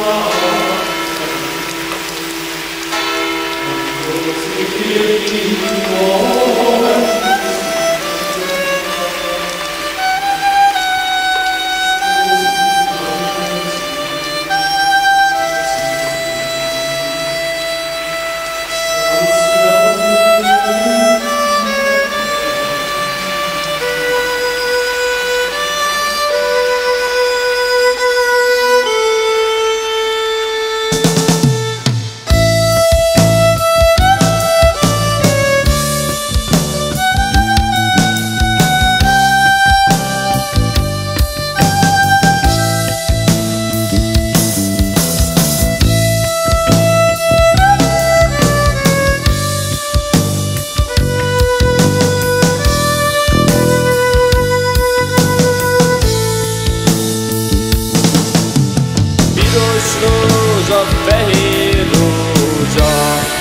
Rózsa, fehér rózsa,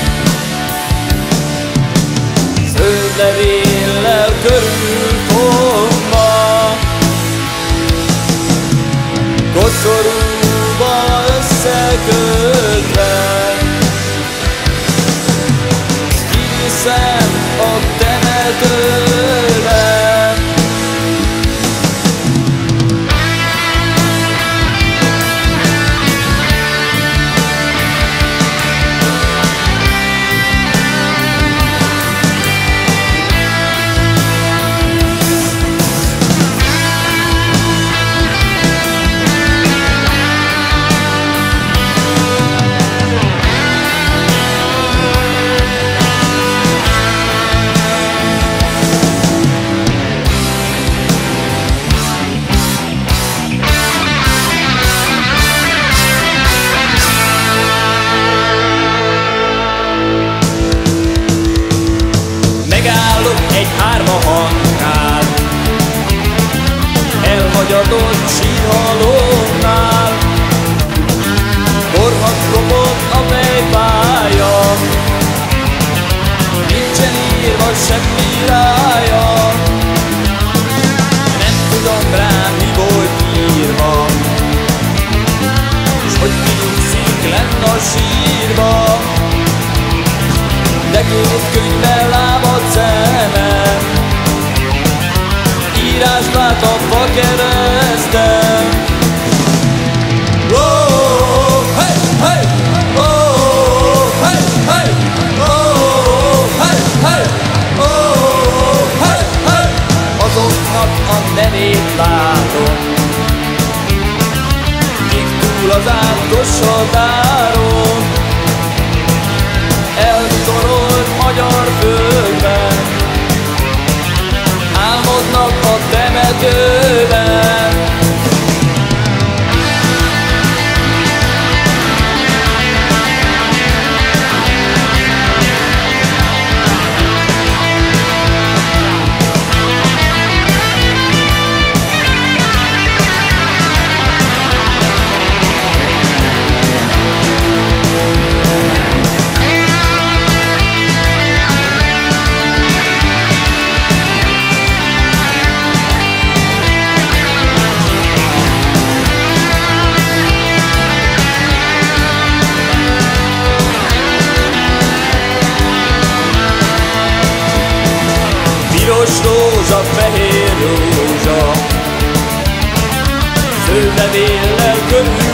zöld levéllel körülfogva, koszorúba összekötve, kiviszem a temetőbe. Megállok egy árvahangnál, elhagyadott sírhalónál, korhat kopott a fejfája, nincsen írva semmi rája. Nem tudom rá, mi volt írva, s hogy kinyugszik lenn a sírba, de két könyvvel lábad szemem, írást lát a fakereszten. Oh, hey, hey! Oh, hey, hey! Oh, hey, hey! Oh, hey, hey! Azoknak a nevét látom, kik túl az átkos határon, eltorolt magyar földben, álmodnak a temetőben. Piros rózsa, fehér rózsa, zöld levéllel körül